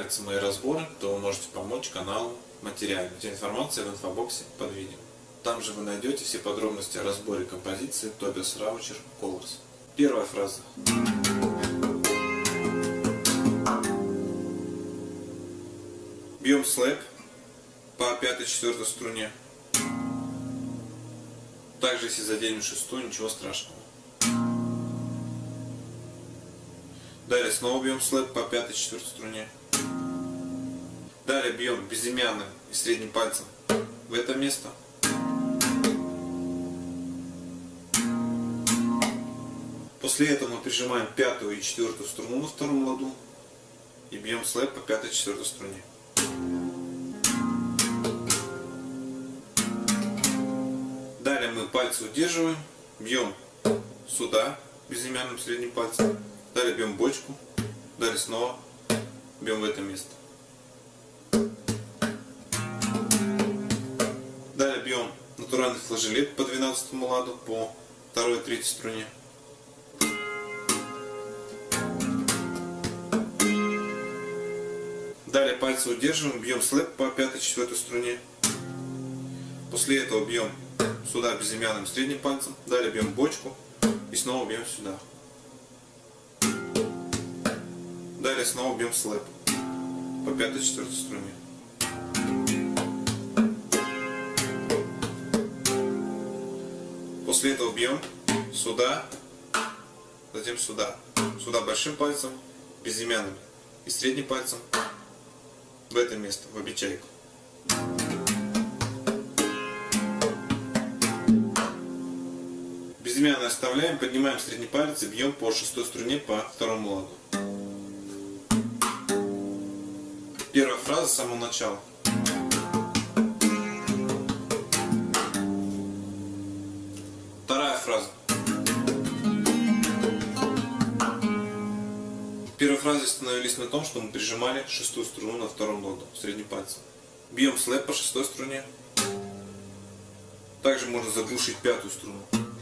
нравятся мои разборы, то вы можете помочь каналу материально. Вся информация в инфобоксе под видео. Там же вы найдете все подробности о разборе композиции Tobias Raucher Colors. Первая фраза. Бьем слэп по 5-4 струне. Также если заденем 6-ю, ничего страшного. Далее снова бьем слэп по 5-4 струне. Далее бьем безымянным и средним пальцем в это место. После этого мы прижимаем 5-ю и 4-ю струну на втором ладу и бьем слэп по 5-4 струне. Далее мы пальцы удерживаем, бьем сюда безымянным средним пальцем, далее бьем бочку, далее снова бьем в это место. Далее бьем натуральный флажолет по 12-му ладу, по 2-й и 3-й струне. Далее пальцы удерживаем, бьем слэп по 5-4 струне. После этого бьем сюда безымянным средним пальцем, далее бьем бочку и снова бьем сюда. Далее снова бьем слэп по 5-4 струне. После этого бьем сюда, затем сюда. Сюда большим пальцем, безымянным и средним пальцем в это место, в обечайку. Безымянный оставляем, поднимаем средний палец и бьем по 6-й струне по 2-му ладу. Первая фраза с самого начала. Вторая фраза. В первой фразе остановились на том, что мы прижимали 6-ю струну на 2-м ладу средним пальцем. Бьем слэп по 6-й струне. Также можно заглушить 5-ю струну.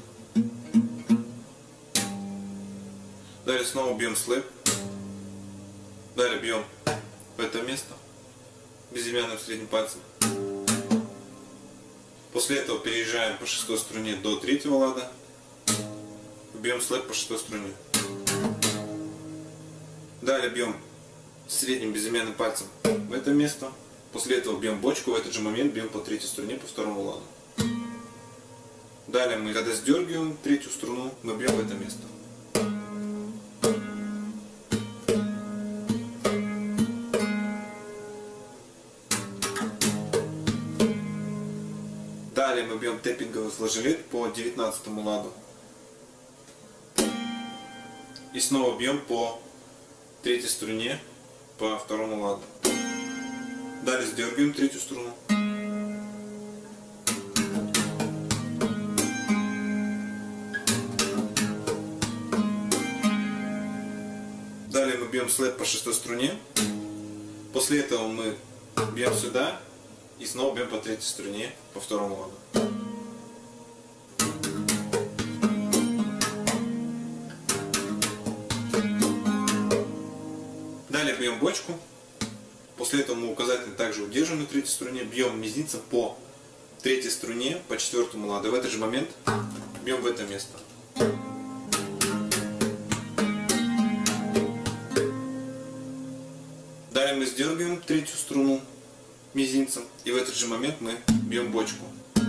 Далее снова бьем слэп. Далее бьем в это место безымянным средним пальцем. После этого переезжаем по 6-й струне до 3-го лада. Бьем слэп по 6-й струне. Далее бьем средним безымянным пальцем в это место. После этого бьем бочку, в этот же момент бьем по 3-й струне по 2-му ладу. Далее мы, когда сдергиваем 3-ю струну, мы бьем в это место. Далее мы бьем тэппинговый флажолет по 19-му ладу. И снова бьем по 3-й струне по 2-му ладу. Далее сдергиваем 3-ю струну. Далее мы бьем слэп по 6-й струне. После этого мы бьем сюда и снова бьем по 3-й струне по 2-му ладу. Далее бьем бочку. После этого мы указательный также удерживаем на 3-й струне, бьем мизинцем по 3-й струне по 4-му ладу. В этот же момент бьем в это место. Далее мы сдергиваем 3-ю струну мизинцем и в этот же момент мы бьем бочку.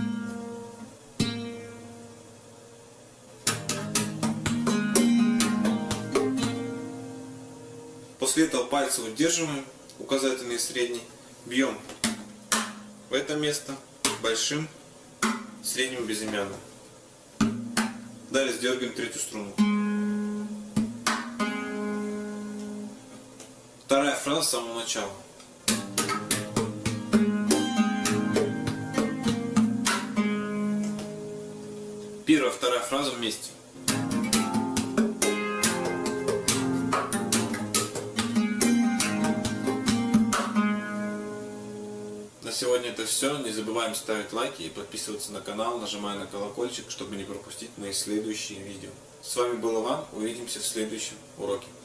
После этого пальцы удерживаем, указательный и средний, бьем в это место большим, средним безымянным. Далее сдергиваем 3-ю струну. Вторая фраза с самого начала. Первая, вторая фраза вместе. На сегодня это все. Не забываем ставить лайки и подписываться на канал, нажимая на колокольчик, чтобы не пропустить мои следующие видео. С вами был Иван. Увидимся в следующем уроке.